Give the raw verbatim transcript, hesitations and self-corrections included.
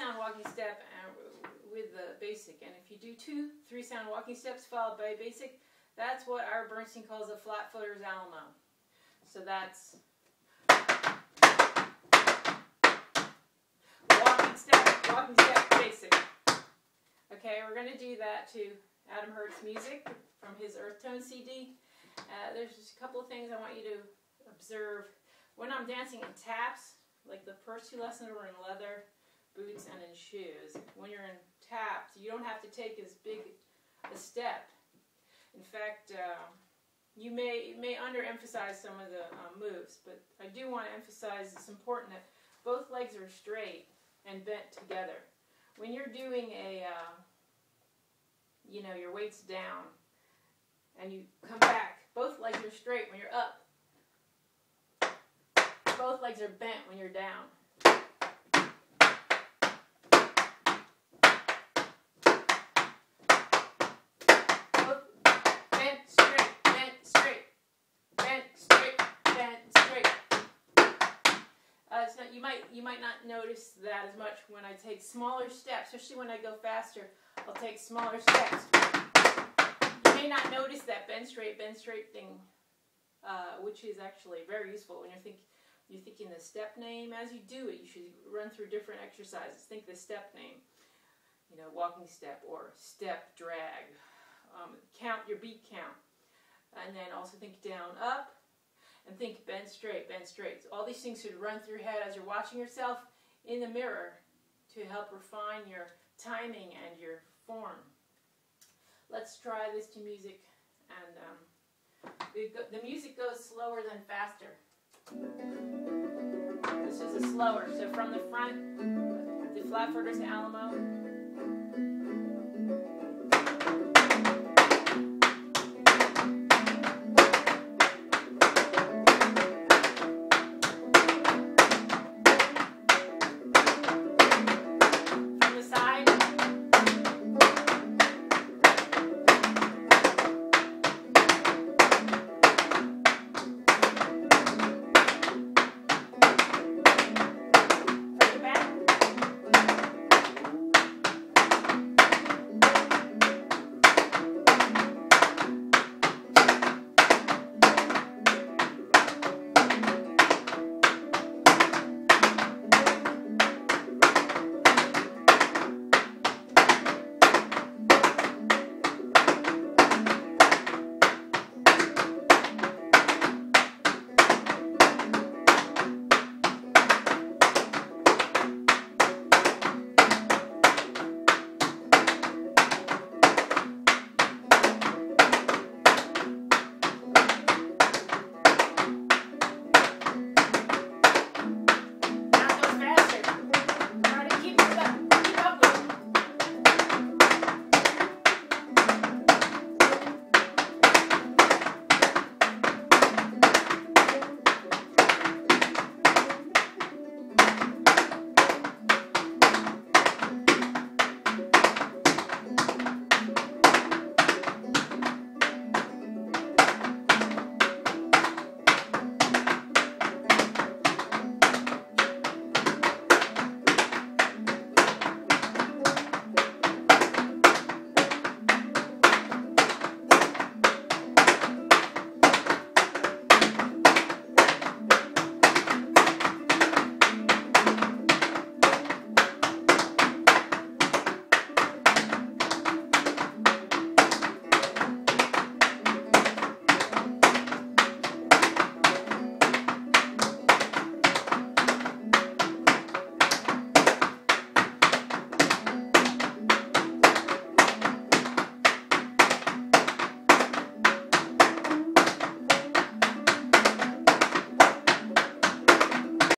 three-sound walking step and with the basic. And if you do two three-sound walking steps followed by a basic, that's what Ira Bernstein calls a Flatfooters Alamo. So that's walking step, walking step, basic. Okay, we're going to do that to Adam Hurt's music from his Earth Tone C D. Uh, there's just a couple of things I want you to observe. When I'm dancing in taps, like the first two lessons were in leather, boots, and in shoes. When you're in taps, you don't have to take as big a step. In fact, uh, you may may underemphasize some of the uh, moves, but I do want to emphasize it's important that both legs are straight and bent together. When you're doing a, uh, you know, your weight's down, and you come back, both legs are straight when you're up. Both legs are bent when you're down. Both bent straight, bent straight, bent straight, bent straight. Uh, so you might you might not notice that as much when I take smaller steps, especially when I go faster. I'll take smaller steps. You may not notice that bend straight, bend straight thing, uh, which is actually very useful when you're thinking. You're thinking the step name. As you do it, you should run through different exercises. Think the step name, you know, walking step or step drag. Um, count your beat count. And then also think down, up, and think bend straight, bend straight. So all these things should run through your head as you're watching yourself in the mirror to help refine your timing and your form. Let's try this to music. And um, the, the music goes slower than faster. This is a slower. So from the front, the Flatfooters Alamo.